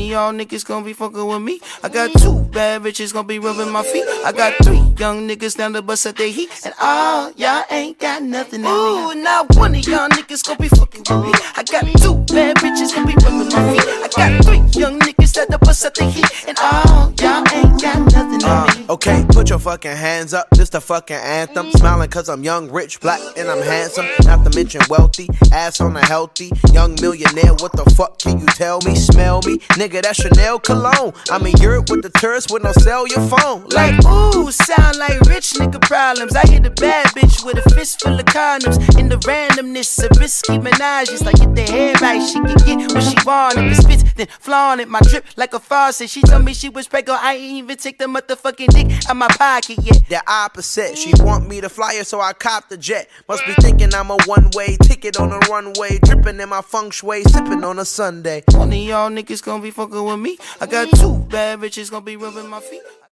y'all niggas gonna be fucking with me. I got 2 bad bitches gonna be rubbing my feet. I got 3 young niggas down the bus at their heat. And all y'all ain't got nothing on me. Ooh, now one of y'all niggas gonna be fucking with me. I got 2 bad bitches gonna be rubbing my feet. I got 3 young niggas down the bus at their heat. And all y'all ain't got nothing on me. Okay, put your fucking hands up, this the fucking anthem. Smiling cause I'm young, rich, black, and I'm handsome. Not to mention wealthy, ass on a healthy young millionaire. What the fuck can you tell me? Smell me? Nigga, that's Chanel cologne. I'm in Europe with the tourists with no cell your phone. Like, ooh, sound like rich nigga problems. I hit a bad bitch with a fist full of condoms. In the randomness of risky menages. Like, get the hair right, she can get what she want. If it spits, then flaunt it. My drip like a faucet. She told me she was pregnant, I ain't even take the motherfucking dick out my pocket yet. The opposite, she want me to fly her, so I cop the jet. Must be thinking I'm a one-way ticket on a runway, dripping in my feng shui, sipping on a Sunday. One of y'all niggas gonna be fucking with me. I got 2 bad bitches gonna be rubbing my feet.